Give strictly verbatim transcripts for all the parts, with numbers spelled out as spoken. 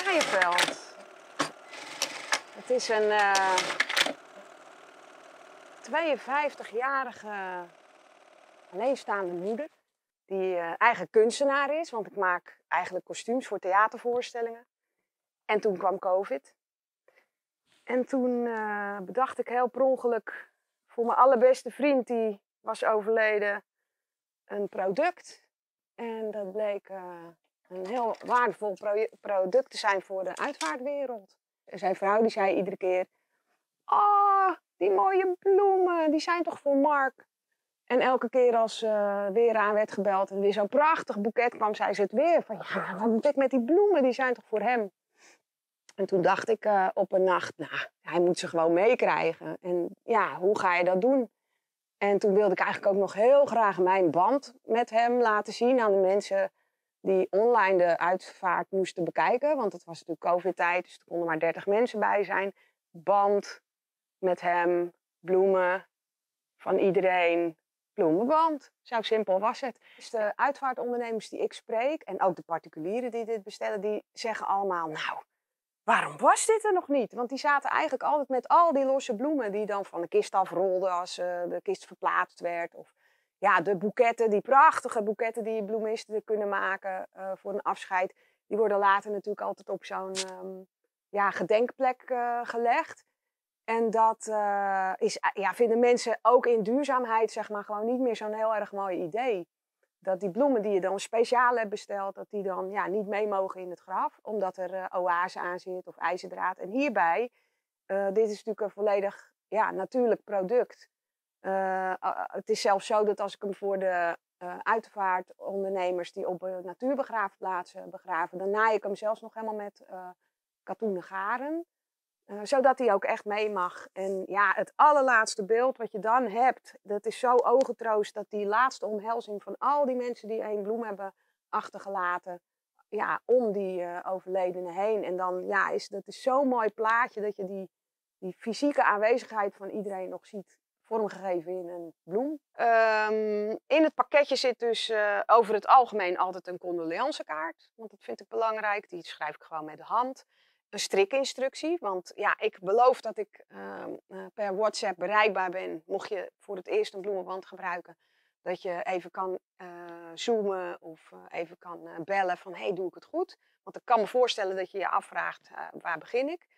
Kraaienveld. Het is een uh, tweeënvijftigjarige alleenstaande moeder die uh, eigenlijk kunstenaar is, want ik maak eigenlijk kostuums voor theatervoorstellingen. En toen kwam COVID. En toen uh, bedacht ik heel per ongeluk voor mijn allerbeste vriend, die was overleden, een product. En dat bleek uh, een heel waardevol pro product te zijn voor de uitvaartwereld. En zijn vrouw die zei iedere keer, oh, die mooie bloemen, die zijn toch voor Mark? En elke keer als uh, weer aan werd gebeld en weer zo'n prachtig boeket kwam, zei ze het weer. Van ja, wat moet ik met die bloemen, die zijn toch voor hem? En toen dacht ik uh, op een nacht, nou, hij moet ze gewoon meekrijgen. En ja, hoe ga je dat doen? En toen wilde ik eigenlijk ook nog heel graag mijn band met hem laten zien aan de mensen die online de uitvaart moesten bekijken. Want het was natuurlijk COVID-tijd, dus er konden maar dertig mensen bij zijn. Band met hem, bloemen van iedereen, bloemenband. Zo simpel was het. Dus de uitvaartondernemers die ik spreek en ook de particulieren die dit bestellen, die zeggen allemaal, nou, waarom was dit er nog niet? Want die zaten eigenlijk altijd met al die losse bloemen die dan van de kist afrolden als uh, de kist verplaatst werd. Of ja, de boeketten, die prachtige boeketten die bloemisten kunnen maken uh, voor een afscheid. Die worden later natuurlijk altijd op zo'n um, ja, gedenkplek uh, gelegd. En dat uh, is, ja, vinden mensen ook in duurzaamheid zeg maar, gewoon niet meer zo'n heel erg mooi idee. Dat die bloemen die je dan speciaal hebt besteld, dat die dan ja, niet mee mogen in het graf. Omdat er uh, oase aan zit of ijzerdraad. En hierbij, uh, dit is natuurlijk een volledig ja, natuurlijk product. Uh, uh, het is zelfs zo dat als ik hem voor de uh, uitvaartondernemers die op uh, natuurbegraafplaatsen begraven, dan naai ik hem zelfs nog helemaal met uh, katoenen garen. Uh, zodat hij ook echt mee mag. En ja, het allerlaatste beeld wat je dan hebt, dat is zo ogentroost dat die laatste omhelzing van al die mensen die een bloem hebben achtergelaten, ja, om die uh, overledene heen. En dan, ja, is, dat is zo'n mooi plaatje dat je die, die fysieke aanwezigheid van iedereen nog ziet, vormgegeven in een bloem. Um, in het pakketje zit dus uh, over het algemeen altijd een condoleancekaart, want dat vind ik belangrijk. Die schrijf ik gewoon met de hand. Een strikinstructie, want ja, ik beloof dat ik uh, uh, per WhatsApp bereikbaar ben, mocht je voor het eerst een bloemenband gebruiken, dat je even kan uh, zoomen of uh, even kan uh, bellen van, hey, doe ik het goed? Want ik kan me voorstellen dat je je afvraagt, uh, waar begin ik?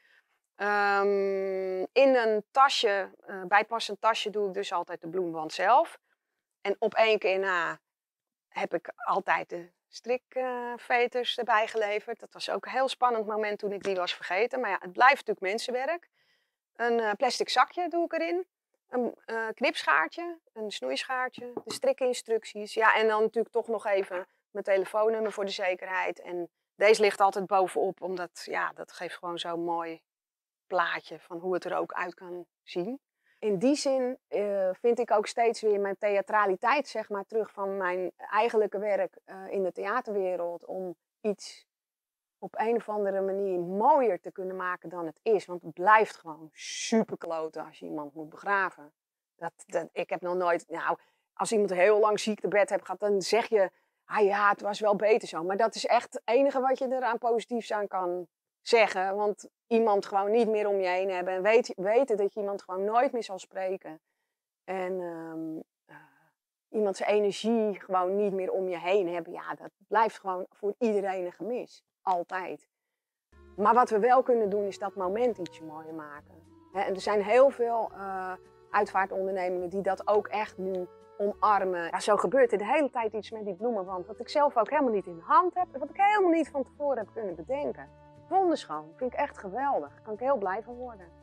Um, in een tasje, uh, bijpassend tasje, doe ik dus altijd de bloemenband zelf. En op één keer na heb ik altijd de strikveters uh, erbij geleverd. Dat was ook een heel spannend moment toen ik die was vergeten. Maar ja, het blijft natuurlijk mensenwerk. Een uh, plastic zakje doe ik erin. Een uh, knipschaartje, een snoeischaartje, de strikinstructies. Ja, en dan natuurlijk toch nog even mijn telefoonnummer voor de zekerheid. En deze ligt altijd bovenop, omdat ja, dat geeft gewoon zo'n mooi plaatje van hoe het er ook uit kan zien. In die zin uh, vind ik ook steeds weer mijn theatraliteit zeg maar, terug van mijn eigenlijke werk uh, in de theaterwereld. Om iets op een of andere manier mooier te kunnen maken dan het is. Want het blijft gewoon super kloten als je iemand moet begraven. Dat, dat, ik heb nog nooit, nou, als iemand heel lang ziektebed heeft gehad, dan zeg je, ah ja, het was wel beter zo. Maar dat is echt het enige wat je eraan positiefs aan kan zeggen. Want iemand gewoon niet meer om je heen hebben. En weet, weten dat je iemand gewoon nooit meer zal spreken. En um, uh, iemand zijn energie gewoon niet meer om je heen hebben. Ja, dat blijft gewoon voor iedereen een gemis. Altijd. Maar wat we wel kunnen doen is dat moment ietsje mooier maken. He, en er zijn heel veel uh, uitvaartondernemingen die dat ook echt nu omarmen. Ja, zo gebeurt er de hele tijd iets met die bloemenwand. Wat ik zelf ook helemaal niet in de hand heb. En wat ik helemaal niet van tevoren heb kunnen bedenken. Wonderschoon. Vind ik echt geweldig. Daar kan ik heel blij van worden.